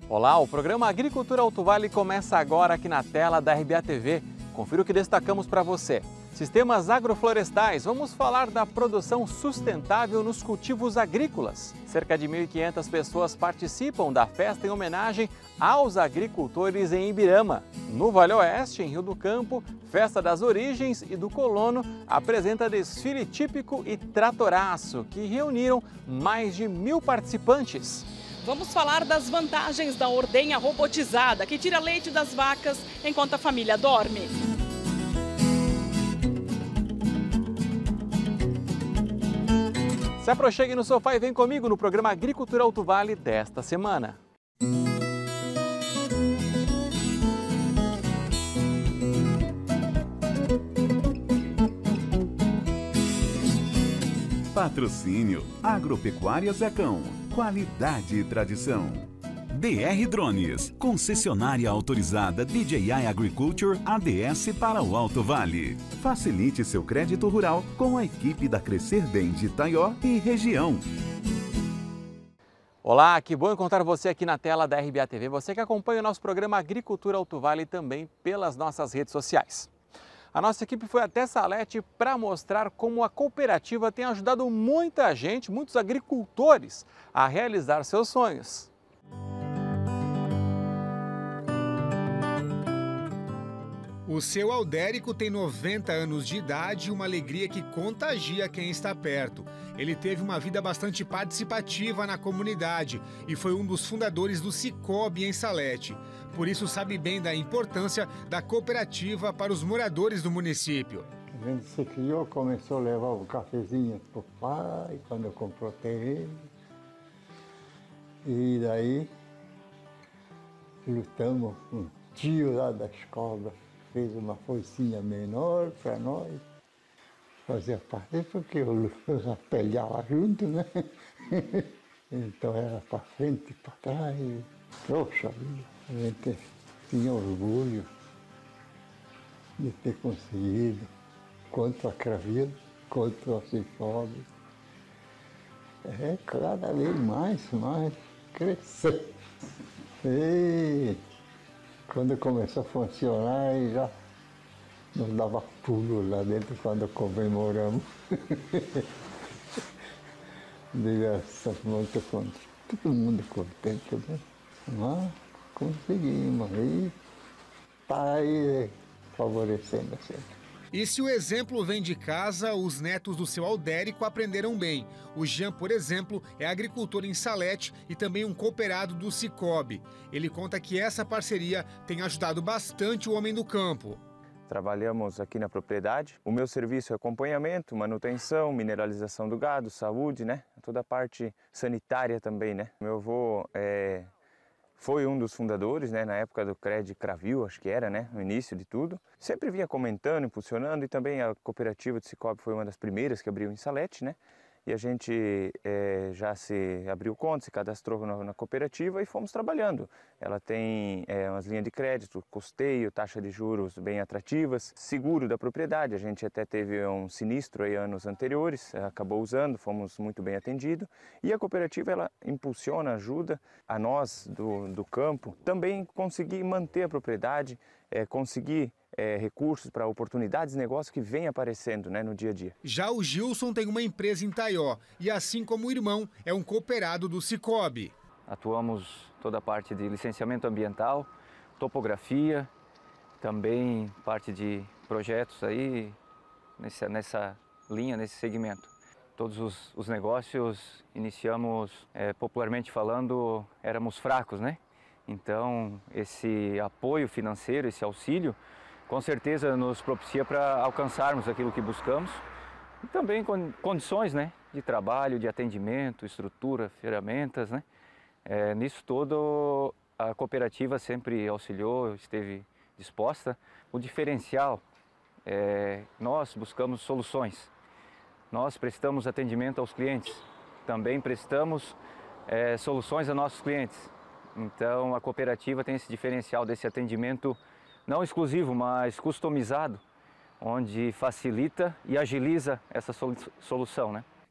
Olá, o programa Agricultura Alto Vale começa agora aqui na tela da RBA TV. Confira o que destacamos para você. Sistemas agroflorestais, vamos falar da produção sustentável nos cultivos agrícolas. Cerca de 1.500 pessoas participam da festa em homenagem aos agricultores em Ibirama. No Vale Oeste, em Rio do Campo, Festa das Origens e do Colono apresenta desfile típico e tratoraço, que reuniram mais de 1.000 participantes. Vamos falar das vantagens da ordenha robotizada, que tira leite das vacas enquanto a família dorme. Se aproxime no sofá e vem comigo no programa Agricultura Alto Vale desta semana. Patrocínio Agropecuária Zecão. Qualidade e tradição. DR Drones, concessionária autorizada DJI Agriculture ADS para o Alto Vale. Facilite seu crédito rural com a equipe da Crescer Bem de Itaió e região. Olá, que bom encontrar você aqui na tela da RBA TV. Você que acompanha o nosso programa Agricultura Alto Vale também pelas nossas redes sociais. A nossa equipe foi até Salete para mostrar como a cooperativa tem ajudado muita gente, muitos agricultores, a realizar seus sonhos. O seu Aldérico tem 90 anos de idade e uma alegria que contagia quem está perto. Ele teve uma vida bastante participativa na comunidade e foi um dos fundadores do Cicobi em Salete. Por isso sabe bem da importância da cooperativa para os moradores do município. A gente se criou, começou a levar o cafezinho para o pai, quando comprou terreno. E daí lutamos com um tio lá da escola. Fez uma foicinha menor para nós, fazia parte, porque eu apelhava junto, né? Então era para frente e para trás. Poxa vida, a gente tinha orgulho de ter conseguido, quanto a Cravila, quanto a Cicobi. Cada vez mais crescer. E quando começou a funcionar, já nos dava pulo lá dentro quando comemoramos. Diversas, muito contente, todo mundo contente, né? Mas conseguimos, e está aí favorecendo sempre. E se o exemplo vem de casa, os netos do seu Aldérico aprenderam bem. O Jean, por exemplo, é agricultor em Salete e também um cooperado do Cicobi. Ele conta que essa parceria tem ajudado bastante o homem do campo. Trabalhamos aqui na propriedade. O meu serviço é acompanhamento, manutenção, mineralização do gado, saúde, né? Toda a parte sanitária também, né? Meu avô foi um dos fundadores, né, na época do CRED Cravil, acho que era, né, no início de tudo. Sempre vinha comentando, impulsionando, e também a cooperativa de Cicobi foi uma das primeiras que abriu em Salete, né? E a gente já se abriu conta, se cadastrou na cooperativa e fomos trabalhando. Ela tem umas linhas de crédito, custeio, taxa de juros bem atrativas, seguro da propriedade. A gente até teve um sinistro aí anos anteriores, acabou usando, fomos muito bem atendidos. E a cooperativa ela impulsiona, ajuda a nós do campo também conseguir manter a propriedade, conseguir recursos para oportunidades de negócio que vem aparecendo, né, no dia a dia. Já o Gilson tem uma empresa em Itaió e, assim como o irmão, é um cooperado do Cicobi. Atuamos toda a parte de licenciamento ambiental, topografia, também parte de projetos aí nessa linha, nesse segmento. Todos os negócios iniciamos, popularmente falando, éramos fracos, né? Então, esse apoio financeiro, esse auxílio, com certeza nos propicia para alcançarmos aquilo que buscamos e também com condições, né, de trabalho, de atendimento, estrutura, ferramentas, né? Nisso todo a cooperativa sempre auxiliou, esteve disposta. O diferencial nós buscamos soluções, nós prestamos atendimento aos clientes, também prestamos soluções a nossos clientes. Então a cooperativa tem esse diferencial desse atendimento não exclusivo, mas customizado, onde facilita e agiliza essa solução, né?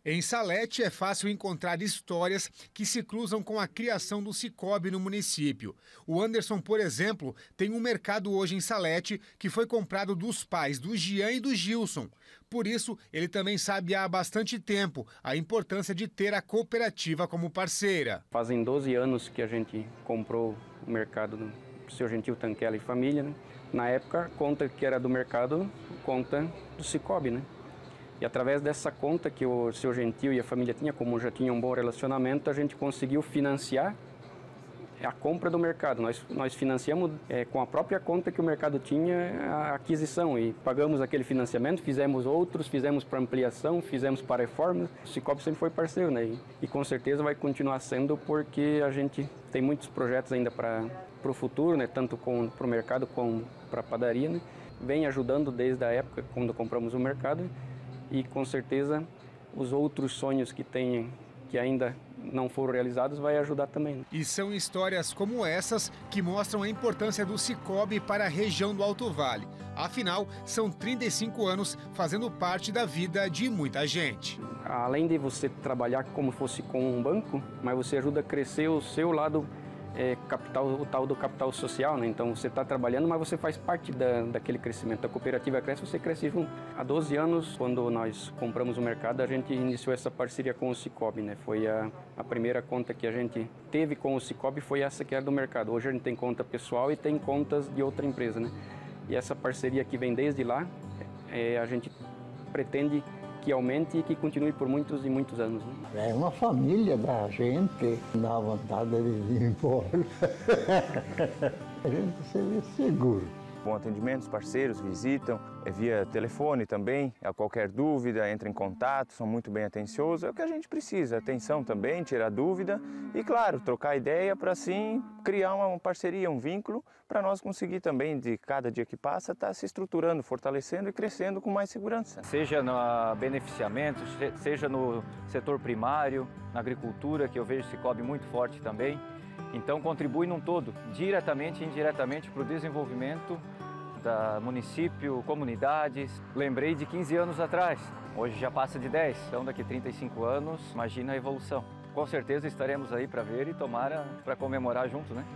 Em Salete é fácil encontrar histórias que se cruzam com a criação do Cicobi no município. O Anderson, por exemplo, tem um mercado hoje em Salete que foi comprado dos pais do Jean e do Gilson. Por isso, ele também sabe há bastante tempo a importância de ter a cooperativa como parceira. Fazem 12 anos que a gente comprou o mercado do Seu Gentil, Tanquela e Família, né? Na época, a conta que era do mercado, conta do Cicobi, né? E através dessa conta que o Seu Gentil e a família tinham, como já tinham um bom relacionamento, a gente conseguiu financiar a compra do mercado. Nós financiamos com a própria conta que o mercado tinha a aquisição e pagamos aquele financiamento, fizemos outros, fizemos para ampliação, fizemos para reforma. O Cicobi sempre foi parceiro, né? E com certeza vai continuar sendo, porque a gente tem muitos projetos ainda para o futuro, né? Tanto para o mercado como para a padaria, né? Vem ajudando desde a época quando compramos o mercado. E com certeza os outros sonhos que ainda não foram realizados vai ajudar também. E são histórias como essas que mostram a importância do Cicobi para a região do Alto Vale. Afinal, são 35 anos fazendo parte da vida de muita gente. Além de você trabalhar como fosse com um banco, mas você ajuda a crescer o seu lado capital, o tal do capital social, né? Então você está trabalhando, mas você faz parte daquele crescimento. A cooperativa cresce, você cresce junto. Há 12 anos, quando nós compramos o mercado, a gente iniciou essa parceria com o Cicobi, né? Foi a primeira conta que a gente teve com o Cicobi, foi essa que era do mercado. Hoje a gente tem conta pessoal e tem contas de outra empresa, né? E essa parceria que vem desde lá, a gente pretende que aumente e que continue por muitos e muitos anos, né? É uma família da gente, dá vontade de ir embora. A gente se vê seguro. Bom atendimento, os parceiros visitam, via telefone também, a qualquer dúvida, entra em contato, são muito bem atenciosos, é o que a gente precisa, atenção também, tirar dúvida e, claro, trocar ideia para assim criar uma parceria, um vínculo, para nós conseguir também, de cada dia que passa, estar se estruturando, fortalecendo e crescendo com mais segurança. Seja no beneficiamento, seja no setor primário, na agricultura, que eu vejo Cicobi muito forte também. Então contribui num todo, diretamente e indiretamente, para o desenvolvimento da município, comunidades. Lembrei de 15 anos atrás, hoje já passa de 10, então daqui a 35 anos, imagina a evolução. Com certeza estaremos aí para ver e tomara para comemorar junto, né?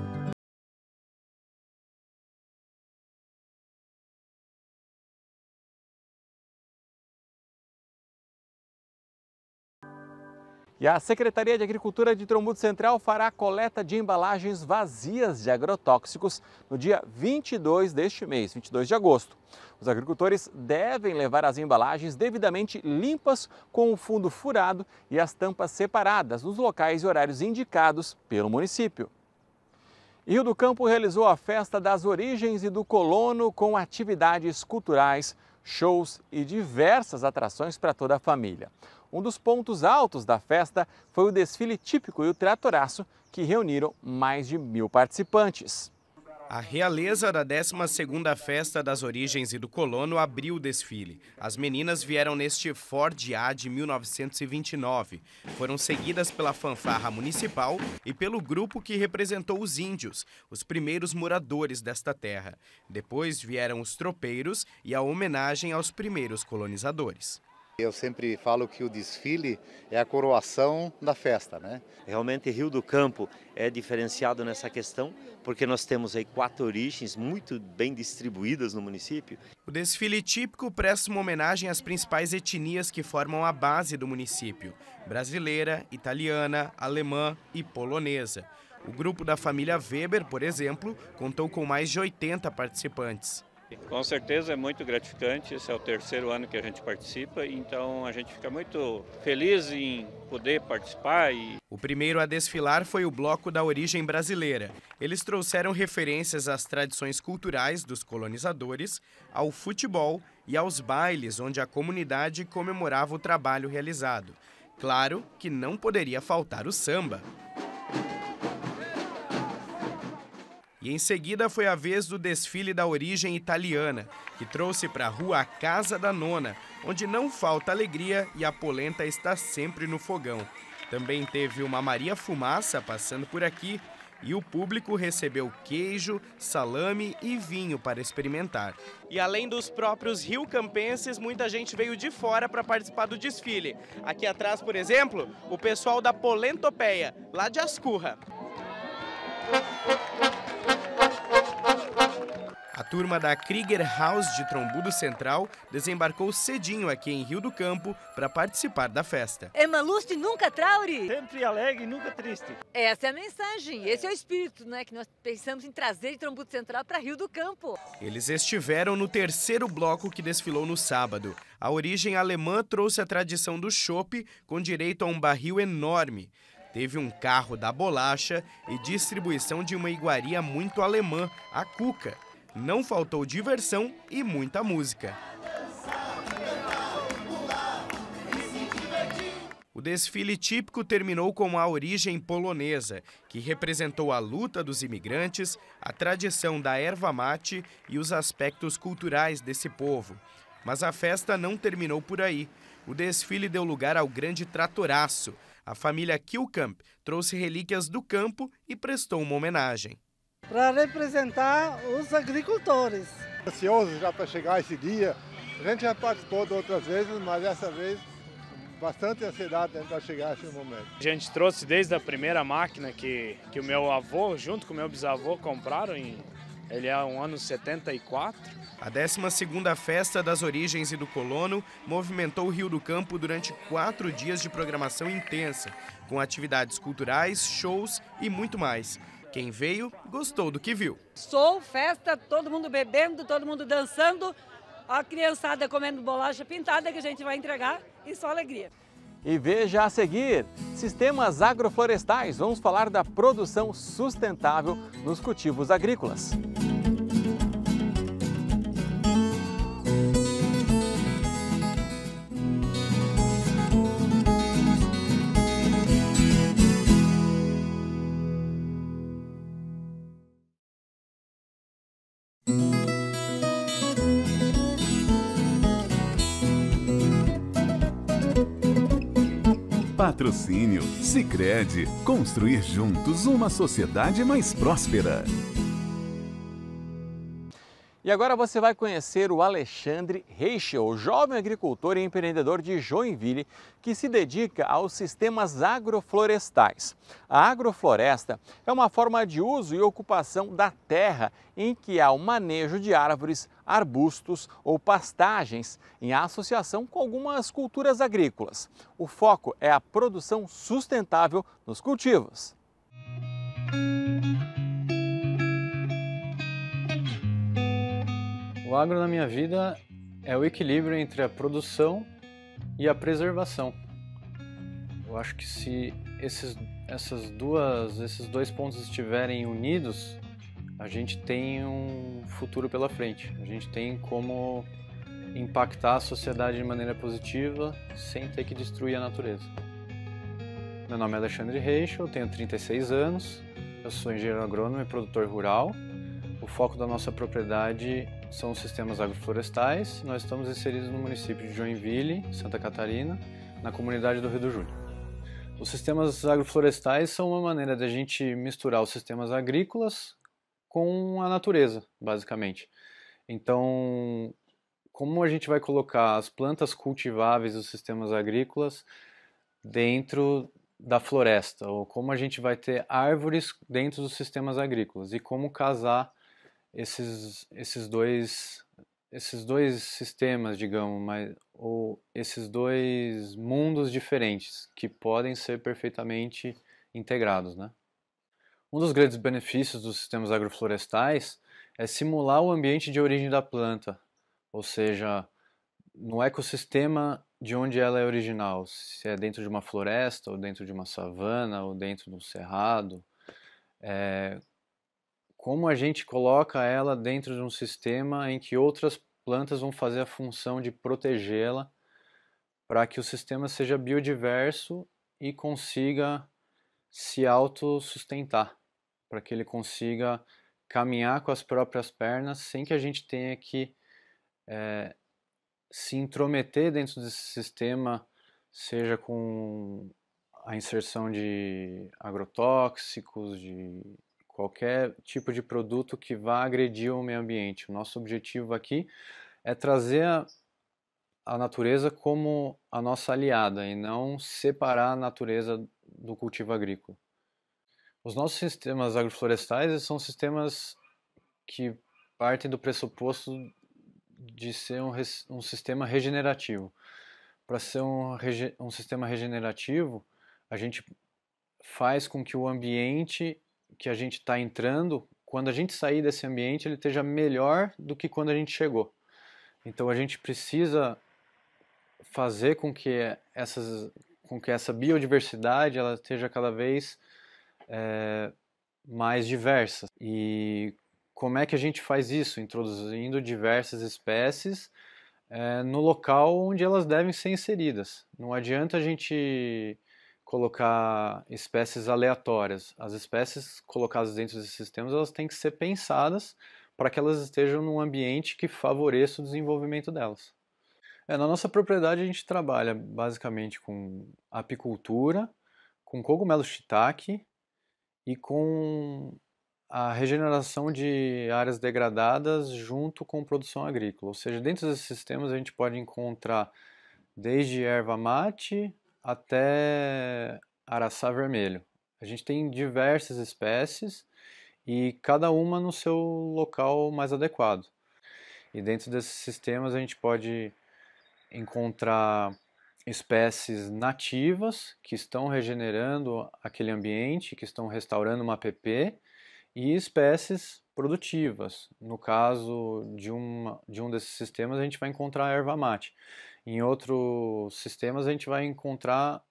E a Secretaria de Agricultura de Trombudo Central fará a coleta de embalagens vazias de agrotóxicos no dia 22 deste mês, 22 de agosto. Os agricultores devem levar as embalagens devidamente limpas, com o fundo furado e as tampas separadas nos locais e horários indicados pelo município. E Rio do Campo realizou a Festa das Origens e do Colono com atividades culturais, shows e diversas atrações para toda a família. Um dos pontos altos da festa foi o desfile típico e o tratoraço, que reuniram mais de 1000 participantes. A realeza da 12ª Festa das Origens e do Colono abriu o desfile. As meninas vieram neste Ford A de 1929. Foram seguidas pela fanfarra municipal e pelo grupo que representou os índios, os primeiros moradores desta terra. Depois vieram os tropeiros e a homenagem aos primeiros colonizadores. Eu sempre falo que o desfile é a coroação da festa, né? Realmente Rio do Campo é diferenciado nessa questão, porque nós temos aí 4 origens muito bem distribuídas no município. O desfile típico presta uma homenagem às principais etnias que formam a base do município: brasileira, italiana, alemã e polonesa. O grupo da família Weber, por exemplo, contou com mais de 80 participantes. Com certeza é muito gratificante, esse é o 3º ano que a gente participa, então a gente fica muito feliz em poder participar. O primeiro a desfilar foi o Bloco da Origem Brasileira. Eles trouxeram referências às tradições culturais dos colonizadores, ao futebol e aos bailes, onde a comunidade comemorava o trabalho realizado. Claro que não poderia faltar o samba. E em seguida foi a vez do desfile da origem italiana, que trouxe para a rua a Casa da Nona, onde não falta alegria e a polenta está sempre no fogão. Também teve uma Maria Fumaça passando por aqui e o público recebeu queijo, salame e vinho para experimentar. E além dos próprios riocampenses, muita gente veio de fora para participar do desfile. Aqui atrás, por exemplo, o pessoal da Polentopeia, lá de Ascurra. A turma da Krieger House de Trombudo Central desembarcou cedinho aqui em Rio do Campo para participar da festa. Emma Lust nunca traure. Sempre alegre e nunca triste. Essa é a mensagem, esse é o espírito, né, que nós pensamos em trazer de Trombudo Central para Rio do Campo. Eles estiveram no terceiro bloco que desfilou no sábado. A origem alemã trouxe a tradição do chopp com direito a um barril enorme. Teve um carro da bolacha e distribuição de uma iguaria muito alemã, a cuca. Não faltou diversão e muita música. O desfile típico terminou com a origem polonesa, que representou a luta dos imigrantes, a tradição da erva mate e os aspectos culturais desse povo. Mas a festa não terminou por aí. O desfile deu lugar ao grande tratoraço. A família Kilkamp trouxe relíquias do campo e prestou uma homenagem. Para representar os agricultores. Ansioso já para chegar esse dia. A gente já participou de outras vezes, mas dessa vez bastante ansiedade para chegar a esse momento. A gente trouxe desde a primeira máquina que o meu avô, junto com o meu bisavô, compraram. Ele é um ano 74. A 12ª Festa das Origens e do Colono movimentou o Rio do Campo durante 4 dias de programação intensa, com atividades culturais, shows e muito mais. Quem veio, gostou do que viu. Show, festa, todo mundo bebendo, todo mundo dançando, a criançada comendo bolacha pintada que a gente vai entregar e só alegria. E veja a seguir, sistemas agroflorestais. Vamos falar da produção sustentável nos cultivos agrícolas. Patrocínio Sicredi. Construir juntos uma sociedade mais próspera. E agora você vai conhecer o Alexandre Reichel, jovem agricultor e empreendedor de Joinville, que se dedica aos sistemas agroflorestais. A agrofloresta é uma forma de uso e ocupação da terra em que há o manejo de árvores, arbustos ou pastagens em associação com algumas culturas agrícolas. O foco é a produção sustentável nos cultivos. O agro na minha vida é o equilíbrio entre a produção e a preservação. Eu acho que se esses dois pontos estiverem unidos, a gente tem um futuro pela frente. A gente tem como impactar a sociedade de maneira positiva sem ter que destruir a natureza. Meu nome é Alexandre Reichel, eu tenho 36 anos, eu sou engenheiro agrônomo e produtor rural. O foco da nossa propriedade são os sistemas agroflorestais. Nós estamos inseridos no município de Joinville, Santa Catarina, na comunidade do Rio do Júlio. Os sistemas agroflorestais são uma maneira de a gente misturar os sistemas agrícolas com a natureza, basicamente. Então, como a gente vai colocar as plantas cultiváveis dos sistemas agrícolas dentro da floresta, ou como a gente vai ter árvores dentro dos sistemas agrícolas, e como casar esses dois sistemas, digamos, ou esses dois mundos diferentes que podem ser perfeitamente integrados, né? Um dos grandes benefícios dos sistemas agroflorestais é simular o ambiente de origem da planta, ou seja, no ecossistema de onde ela é original, se é dentro de uma floresta, ou dentro de uma savana, ou dentro de um cerrado, como a gente coloca ela dentro de um sistema em que outras plantas vão fazer a função de protegê-la para que o sistema seja biodiverso e consiga se autossustentar, para que ele consiga caminhar com as próprias pernas sem que a gente tenha que se intrometer dentro desse sistema, seja com a inserção de agrotóxicos, de qualquer tipo de produto que vá agredir o meio ambiente. O nosso objetivo aqui é trazer a natureza como a nossa aliada e não separar a natureza do cultivo agrícola. Os nossos sistemas agroflorestais são sistemas que partem do pressuposto de ser um sistema regenerativo. Para ser um sistema regenerativo, a gente faz com que o ambiente que a gente está entrando, quando a gente sair desse ambiente, ele esteja melhor do que quando a gente chegou. Então a gente precisa fazer com que essa biodiversidade ela esteja cada vez mais diversa. E como é que a gente faz isso? Introduzindo diversas espécies no local onde elas devem ser inseridas. Não adianta a gente colocar espécies aleatórias. As espécies colocadas dentro desses sistemas elas têm que ser pensadas para que elas estejam num ambiente que favoreça o desenvolvimento delas. Na nossa propriedade a gente trabalha basicamente com apicultura, com cogumelo shiitake e com a regeneração de áreas degradadas junto com produção agrícola. Ou seja, dentro desses sistemas a gente pode encontrar desde erva mate até araçá vermelho. A gente tem diversas espécies e cada uma no seu local mais adequado. E dentro desses sistemas a gente pode encontrar espécies nativas que estão regenerando aquele ambiente, que estão restaurando uma APP, e espécies produtivas. No caso de um desses sistemas a gente vai encontrar a erva mate. Em outros sistemas a gente vai encontrar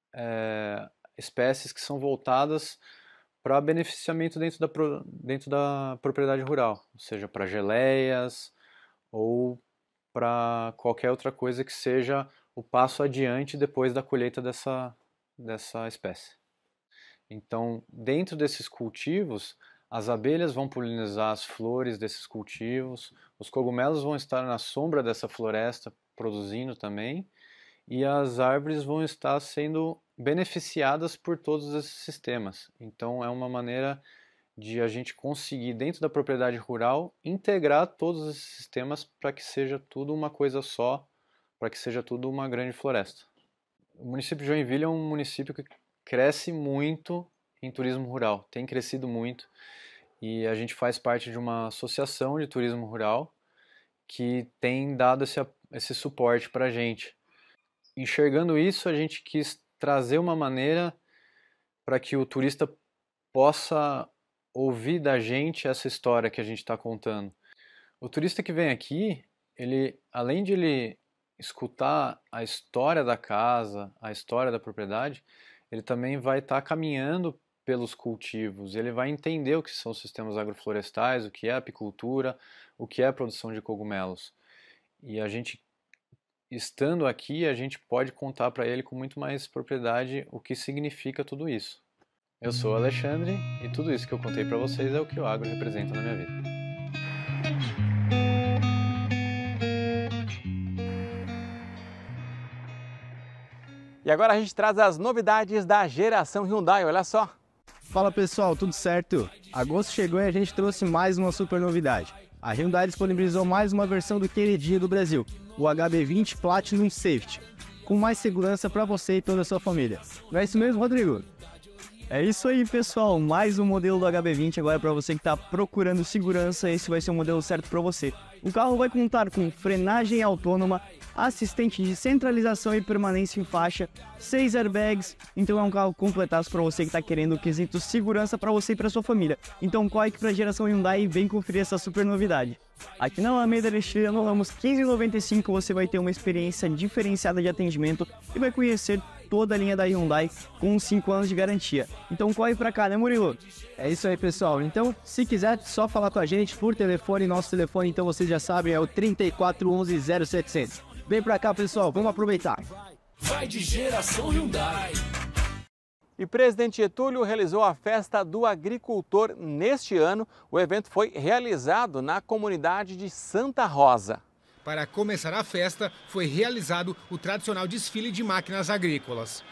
espécies que são voltadas para beneficiamento dentro da propriedade rural, ou seja, para geleias ou para qualquer outra coisa que seja o passo adiante depois da colheita dessa espécie. Então, dentro desses cultivos, as abelhas vão polinizar as flores desses cultivos, os cogumelos vão estar na sombra dessa floresta produzindo também, e as árvores vão estar sendo beneficiadas por todos esses sistemas. Então, é uma maneira de a gente conseguir, dentro da propriedade rural, integrar todos esses sistemas para que seja tudo uma coisa só, para que seja tudo uma grande floresta. O município de Joinville é um município que cresce muito em turismo rural, tem crescido muito, e a gente faz parte de uma associação de turismo rural que tem dado esse suporte para a gente. Enxergando isso, a gente quis trazer uma maneira para que o turista possa ouvir da gente essa história que a gente está contando. O turista que vem aqui, além de ele escutar a história da casa, a história da propriedade, ele também vai estar caminhando pelos cultivos, ele vai entender o que são sistemas agroflorestais, o que é apicultura, o que é a produção de cogumelos. E a gente, estando aqui, a gente pode contar para ele com muito mais propriedade o que significa tudo isso. Eu sou o Alexandre e tudo isso que eu contei para vocês é o que o agro representa na minha vida. E agora a gente traz as novidades da geração Hyundai, olha só. Fala pessoal, tudo certo? Agosto chegou e a gente trouxe mais uma super novidade. A Hyundai disponibilizou mais uma versão do queridinho do Brasil, o HB20 Platinum Safety, com mais segurança para você e toda a sua família. Não é isso mesmo, Rodrigo? É isso aí, pessoal. Mais um modelo do HB20 agora para você que está procurando segurança. Esse vai ser o modelo certo para você. O carro vai contar com frenagem autônoma, assistente de centralização e permanência em faixa, 6 airbags. Então é um carro completaço para você que está querendo o quesito segurança para você e para sua família. Então corre aqui para a geração Hyundai e vem conferir essa super novidade. Aqui na Alameda Erechim, no Ramos 1595, você vai ter uma experiência diferenciada de atendimento e vai conhecer toda a linha da Hyundai com 5 anos de garantia. Então corre pra cá, né, Murilo? É isso aí, pessoal. Então, se quiser, só falar com a gente por telefone. Nosso telefone, então, vocês já sabem, é o 3411 0700. Vem pra cá, pessoal. Vamos aproveitar. Vai de geração Hyundai. E Presidente Getúlio realizou a Festa do Agricultor neste ano. O evento foi realizado na comunidade de Santa Rosa. Para começar a festa, foi realizado o tradicional desfile de máquinas agrícolas.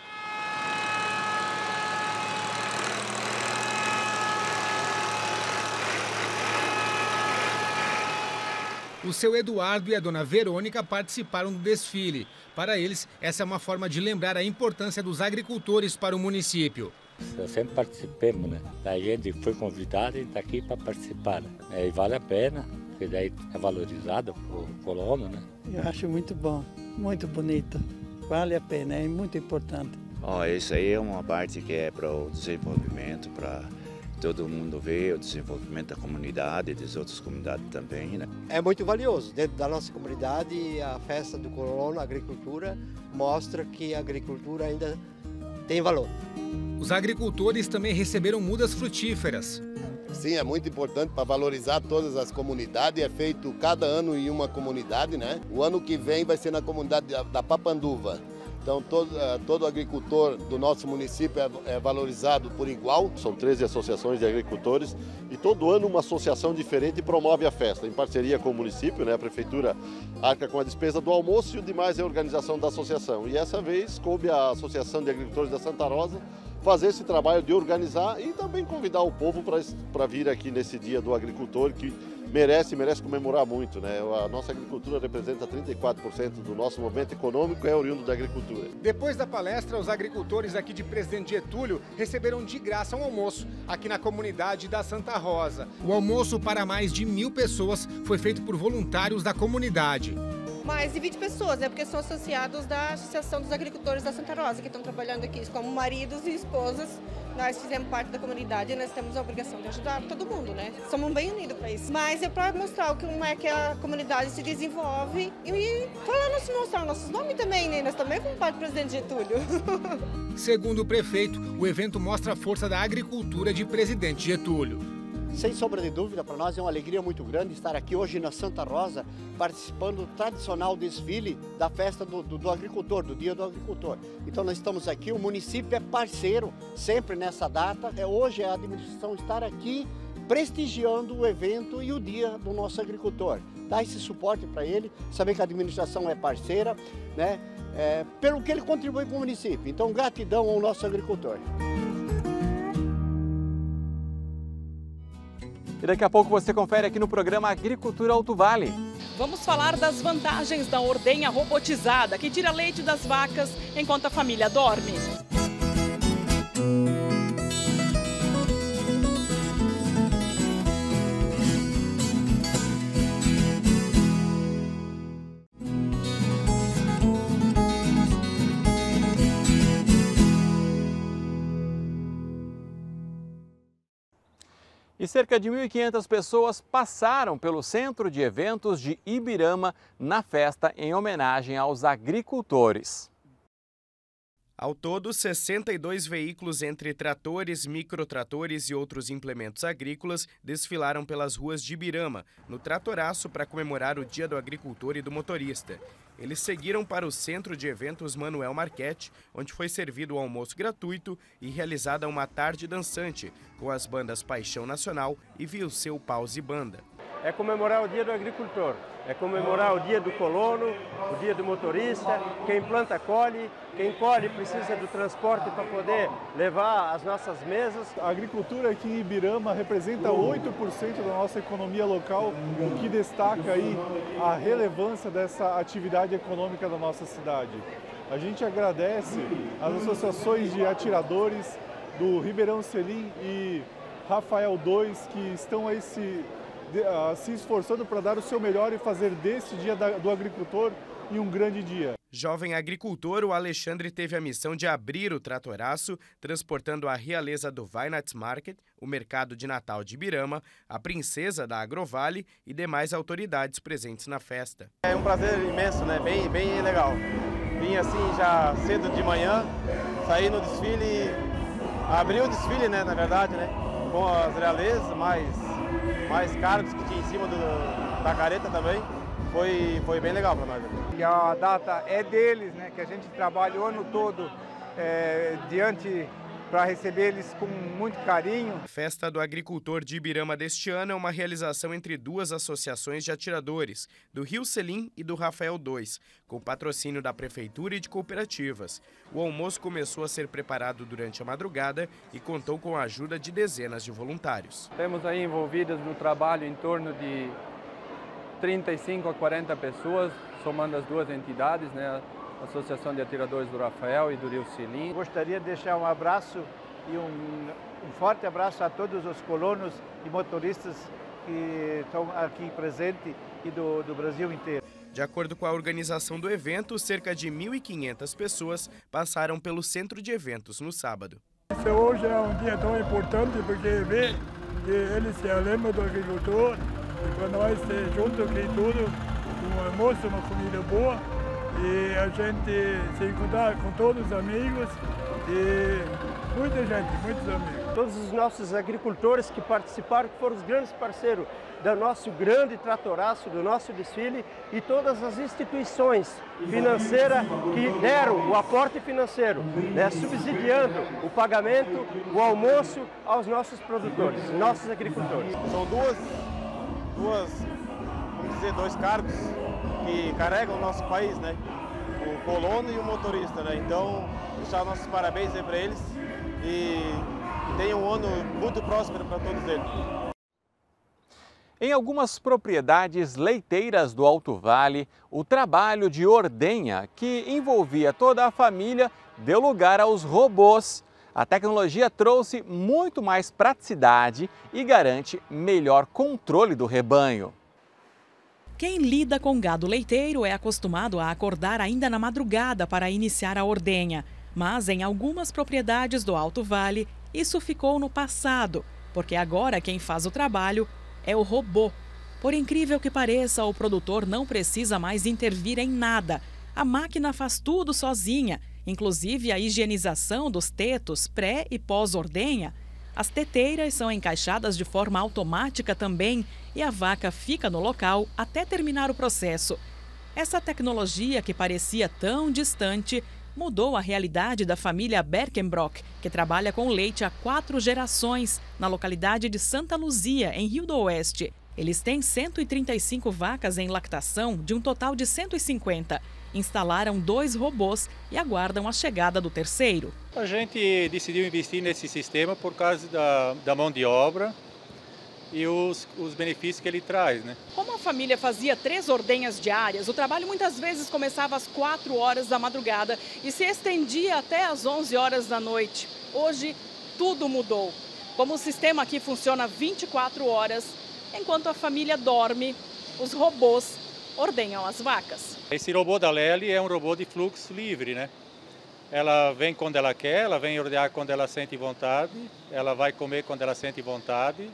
O seu Eduardo e a dona Verônica participaram do desfile. Para eles, essa é uma forma de lembrar a importância dos agricultores para o município. Eu sempre participemos, né? Daí a gente foi convidado e está aqui para participar. Né? E vale a pena, porque daí é valorizado o colono, né? Eu acho muito bom, muito bonito. Vale a pena, é muito importante. Isso aí é uma parte que é para o desenvolvimento, para todo mundo ver o desenvolvimento da comunidade e das outras comunidades também, né? É muito valioso. Dentro da nossa comunidade, a festa do colono, a agricultura, mostra que a agricultura ainda tem valor. Os agricultores também receberam mudas frutíferas. Sim, é muito importante para valorizar todas as comunidades. É feito cada ano em uma comunidade, né? O ano que vem vai ser na comunidade da Papanduva. Então, todo agricultor do nosso município é valorizado por igual. São 13 associações de agricultores e todo ano uma associação diferente promove a festa, em parceria com o município, né? A prefeitura arca com a despesa do almoço e o demais é a organização da associação. E essa vez coube a Associação de Agricultores da Santa Rosa fazer esse trabalho de organizar e também convidar o povo para vir aqui nesse dia do agricultor, que merece comemorar muito, né? A nossa agricultura representa 34% do nosso movimento econômico, é oriundo da agricultura. Depois da palestra, os agricultores aqui de Presidente Getúlio receberam de graça um almoço aqui na comunidade da Santa Rosa. O almoço para mais de 1000 pessoas foi feito por voluntários da comunidade. Mais de 20 pessoas, né? Porque são associados da Associação dos Agricultores da Santa Rosa, que estão trabalhando aqui como maridos e esposas. Nós fizemos parte da comunidade e nós temos a obrigação de ajudar todo mundo, né? Somos bem unidos para isso. Mas é para mostrar como é que a comunidade se desenvolve e falando, mostrar nossos nomes também, né? Nós também fomos parte do Presidente Getúlio. Segundo o prefeito, o evento mostra a força da agricultura de Presidente Getúlio. Sem sombra de dúvida, para nós é uma alegria muito grande estar aqui hoje na Santa Rosa, participando do tradicional desfile da festa do agricultor, do Dia do Agricultor. Então nós estamos aqui, o município é parceiro sempre nessa data. Hoje a administração estar aqui prestigiando o evento e o Dia do nosso agricultor. Dar esse suporte para ele, saber que a administração é parceira, né? Pelo que ele contribui com o município. Então gratidão ao nosso agricultor. E daqui a pouco você confere aqui no programa Agricultura Alto Vale. Vamos falar das vantagens da ordenha robotizada, que tira leite das vacas enquanto a família dorme. E cerca de 1.500 pessoas passaram pelo Centro de Eventos de Ibirama na festa em homenagem aos agricultores. Ao todo, 62 veículos entre tratores, microtratores e outros implementos agrícolas desfilaram pelas ruas de Ibirama, no Tratoraço, para comemorar o Dia do Agricultor e do Motorista. Eles seguiram para o Centro de Eventos Manuel Marchetti, onde foi servido o almoço gratuito e realizada uma tarde dançante, com as bandas Paixão Nacional e Vilseu Pause Banda. É comemorar o Dia do Agricultor, é comemorar o Dia do Colono, o Dia do Motorista. Quem planta colhe, quem colhe precisa do transporte para poder levar as nossas mesas. A agricultura aqui em Ibirama representa 8% da nossa economia local, o que destaca aí a relevância dessa atividade econômica da nossa cidade. A gente agradece as associações de atiradores do Ribeirão Selim e Rafael II, que estão aí se esforçando para dar o seu melhor e fazer desse Dia do Agricultor um grande dia. Jovem agricultor, o Alexandre teve a missão de abrir o Tratoraço, transportando a realeza do Weihnachtsmarkt, o mercado de Natal de Ibirama, a princesa da Agrovale e demais autoridades presentes na festa. É um prazer imenso, né? Bem legal. Vim assim já cedo de manhã, saí no desfile, abri o desfile, né, na verdade, né, com as realezas mais cargos que tinha em cima da careta também. Foi bem legal para nós. E a data é deles, né, que a gente trabalha o ano todo diante para receber eles com muito carinho. A Festa do Agricultor de Ibirama deste ano é uma realização entre duas associações de atiradores, do Rio Selim e do Rafael II, com patrocínio da Prefeitura e de cooperativas. O almoço começou a ser preparado durante a madrugada e contou com a ajuda de dezenas de voluntários. Temos aí envolvidos no trabalho em torno de 35 a 40 pessoas, somando as duas entidades, né? A Associação de Atiradores do Rafael e do Rio Silim. Gostaria de deixar um abraço e um forte abraço a todos os colonos e motoristas que estão aqui presentes e do Brasil inteiro. De acordo com a organização do evento, cerca de 1.500 pessoas passaram pelo centro de eventos no sábado. Esse hoje é um dia tão importante porque vê que ele se lembra do agricultor e para nós ter junto aqui tudo, um almoço, uma comida boa e a gente se encontrar com todos os amigos e muita gente, muitos amigos. Todos os nossos agricultores que participaram, que foram os grandes parceiros do nosso grande tratoraço, do nosso desfile e todas as instituições financeiras que deram o aporte financeiro, né, subsidiando o pagamento, o almoço aos nossos produtores, nossos agricultores. São vamos dizer, dois cargos que carregam o nosso país, né? O colono e o motorista, né? Então, deixar nossos parabéns aí para eles e tenham um ano muito próspero para todos eles. Em algumas propriedades leiteiras do Alto Vale, o trabalho de ordenha, que envolvia toda a família, deu lugar aos robôs. A tecnologia trouxe muito mais praticidade e garante melhor controle do rebanho. Quem lida com gado leiteiro é acostumado a acordar ainda na madrugada para iniciar a ordenha. Mas em algumas propriedades do Alto Vale, isso ficou no passado, porque agora quem faz o trabalho é o robô. Por incrível que pareça, o produtor não precisa mais intervir em nada. A máquina faz tudo sozinha, inclusive a higienização dos tetos pré e pós-ordenha. As teteiras são encaixadas de forma automática também e a vaca fica no local até terminar o processo. Essa tecnologia, que parecia tão distante, mudou a realidade da família Berkenbrock, que trabalha com leite há 4 gerações, na localidade de Santa Luzia, em Rio do Oeste. Eles têm 135 vacas em lactação, de um total de 150. Instalaram 2 robôs e aguardam a chegada do terceiro. A gente decidiu investir nesse sistema por causa da mão de obra e os benefícios que ele traz, né? Como a família fazia 3 ordenhas diárias, o trabalho muitas vezes começava às 4 horas da madrugada e se estendia até às 11 horas da noite. Hoje, tudo mudou. Como o sistema aqui funciona 24 horas, enquanto a família dorme, os robôs ordenham as vacas. Esse robô da Lely é um robô de fluxo livre, né? Ela vem quando ela quer, ela vem ordenhar quando ela sente vontade, ela vai comer quando ela sente vontade.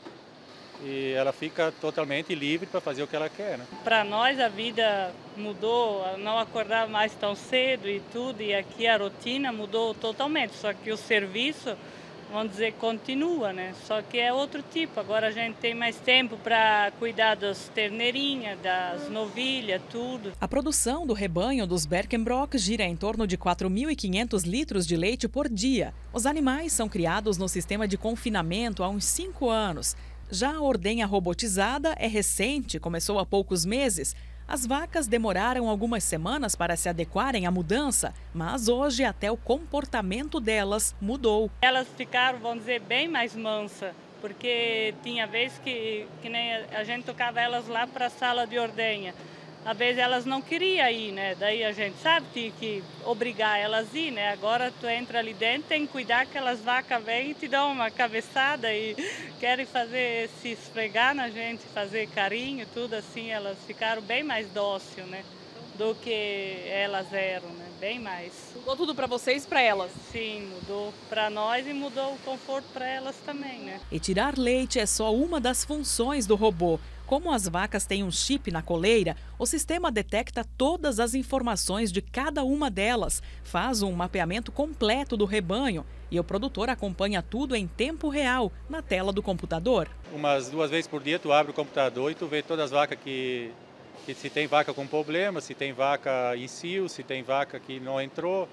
E ela fica totalmente livre para fazer o que ela quer, né? Para nós a vida mudou, não acordar mais tão cedo e tudo, e aqui a rotina mudou totalmente, só que o serviço, vamos dizer, continua, né? Só que é outro tipo, agora a gente tem mais tempo para cuidar das terneirinhas, das novilhas, tudo. A produção do rebanho dos Berkenbrock gira em torno de 4.500 litros de leite por dia. Os animais são criados no sistema de confinamento há uns 5 anos. Já a ordenha robotizada é recente, começou há poucos meses. As vacas demoraram algumas semanas para se adequarem à mudança, mas hoje até o comportamento delas mudou. Elas ficaram, vamos dizer, bem mais mansas, porque tinha vez que nem a gente tocava elas lá para a sala de ordenha. Às vezes elas não queriam ir, né? Daí a gente sabe que obrigar elas a ir, né? Agora tu entra ali dentro, tem que cuidar que aquelas vacas vêm e te dão uma cabeçada e querem se esfregar na gente, fazer carinho, tudo assim. Elas ficaram bem mais dóceis, né? Do que elas eram, né? Bem mais. Mudou tudo para vocês e para elas? Sim, mudou para nós e mudou o conforto para elas também, né? E tirar leite é só uma das funções do robô. Como as vacas têm um chip na coleira, o sistema detecta todas as informações de cada uma delas, faz um mapeamento completo do rebanho e o produtor acompanha tudo em tempo real na tela do computador. Umas 2 vezes por dia tu abre o computador e tu vê todas as vacas que se tem vaca com problema, se tem vaca em cio, se tem vaca que não entrou.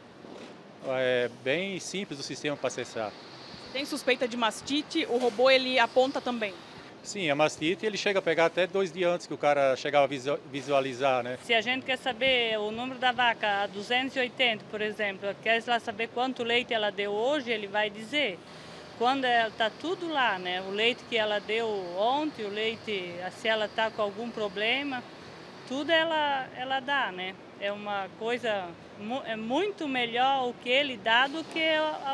É bem simples o sistema para acessar. Tem suspeita de mastite, o robô ele aponta também? Sim, a mastite ele chega a pegar até 2 dias antes que o cara chegava a visualizar, né? Se a gente quer saber o número da vaca, a 280, por exemplo, quer lá saber quanto leite ela deu hoje, ele vai dizer. Quando está tudo lá, né? O leite que ela deu ontem, o leite, se ela está com algum problema, tudo ela dá, né? É uma coisa, é muito melhor o que ele dá do que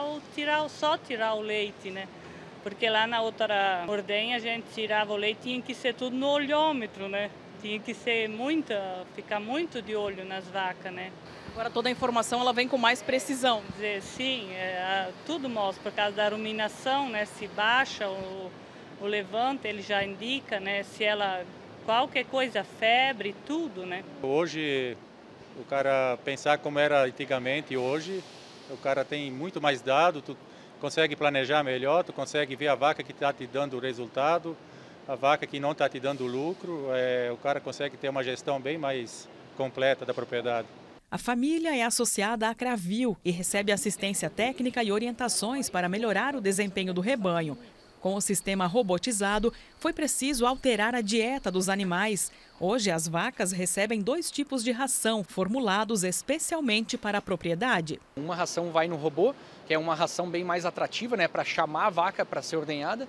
só tirar o leite, né? Porque lá na outra ordenha a gente tirava o leite, tinha que ser tudo no olhômetro, né? Tinha que ser ficar muito de olho nas vacas, né? Agora toda a informação ela vem com mais precisão. Sim, tudo mostra, por causa da ruminação, né? Se baixa o levante, ele já indica, né? Se ela, qualquer coisa, febre, tudo, né? Hoje, o cara pensar como era antigamente, hoje, o cara tem muito mais dado, tu consegue planejar melhor, tu consegue ver a vaca que está te dando o resultado, a vaca que não está te dando lucro, o cara consegue ter uma gestão bem mais completa da propriedade. A família é associada à Cravil e recebe assistência técnica e orientações para melhorar o desempenho do rebanho. Com o sistema robotizado, foi preciso alterar a dieta dos animais. Hoje, as vacas recebem 2 tipos de ração, formulados especialmente para a propriedade. Uma ração vai no robô, que é uma ração bem mais atrativa, né, para chamar a vaca para ser ordenhada,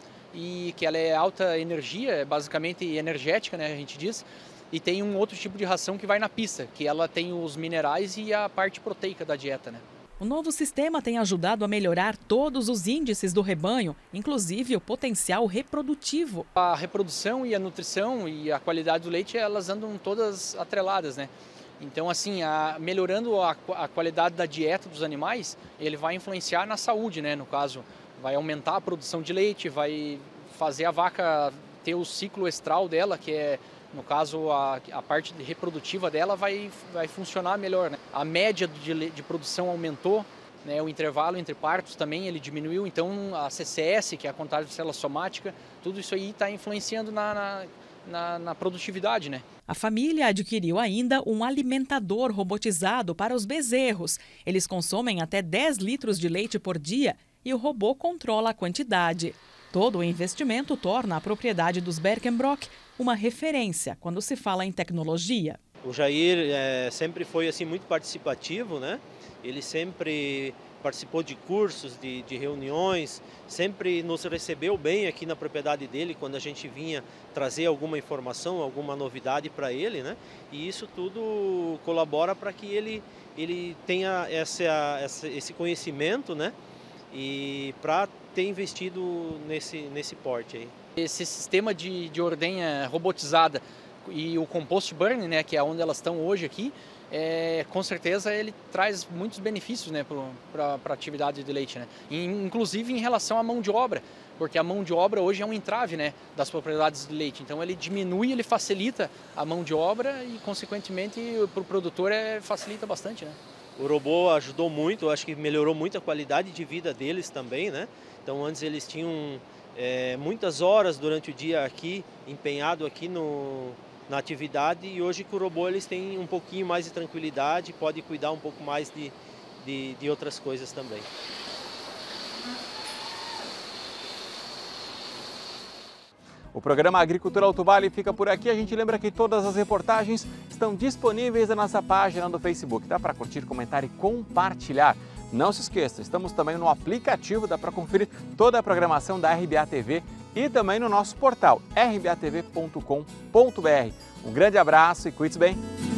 e que ela é alta energia, é basicamente energética, né, a gente diz. E tem um outro tipo de ração que vai na pista, que ela tem os minerais e a parte proteica da dieta, né. O novo sistema tem ajudado a melhorar todos os índices do rebanho, inclusive o potencial reprodutivo. A reprodução e a nutrição e a qualidade do leite, elas andam todas atreladas, né? Então, assim, melhorando a qualidade da dieta dos animais, ele vai influenciar na saúde, né? No caso, vai aumentar a produção de leite, vai fazer a vaca ter o ciclo estral dela, que é, no caso, a parte reprodutiva dela vai funcionar melhor, né? A média de produção aumentou, né? O intervalo entre partos também ele diminuiu, então a CCS, que é a contagem de célula somática, tudo isso aí está influenciando na produtividade, né? A família adquiriu ainda um alimentador robotizado para os bezerros. Eles consomem até 10 litros de leite por dia e o robô controla a quantidade. Todo o investimento torna a propriedade dos Berkenbrock uma referência quando se fala em tecnologia. O Jair sempre foi assim, muito participativo, né? Ele sempre participou de cursos, de reuniões, sempre nos recebeu bem aqui na propriedade dele quando a gente vinha trazer alguma informação, alguma novidade para ele, né? E isso tudo colabora para que ele tenha esse conhecimento, né? E para ter investido nesse porte aí. Esse sistema de ordenha robotizada e o compost burn, né, que é onde elas estão hoje aqui, com certeza ele traz muitos benefícios, né, para a atividade de leite, né? Inclusive em relação à mão de obra, porque a mão de obra hoje é um entrave, né, das propriedades de leite. Então ele diminui, ele facilita a mão de obra e, consequentemente, para o produtor facilita bastante, né? O robô ajudou muito, eu acho que melhorou muito a qualidade de vida deles também, né? Então antes eles tinham muitas horas durante o dia aqui, empenhado aqui na atividade, e hoje com o robô eles têm um pouquinho mais de tranquilidade, pode cuidar um pouco mais de outras coisas também. O programa Agricultura Alto Vale fica por aqui. A gente lembra que todas as reportagens estão disponíveis na nossa página do Facebook. Dá para curtir, comentar e compartilhar. Não se esqueça, estamos também no aplicativo, dá para conferir toda a programação da RBA TV e também no nosso portal rbatv.com.br. Um grande abraço e cuide-se bem!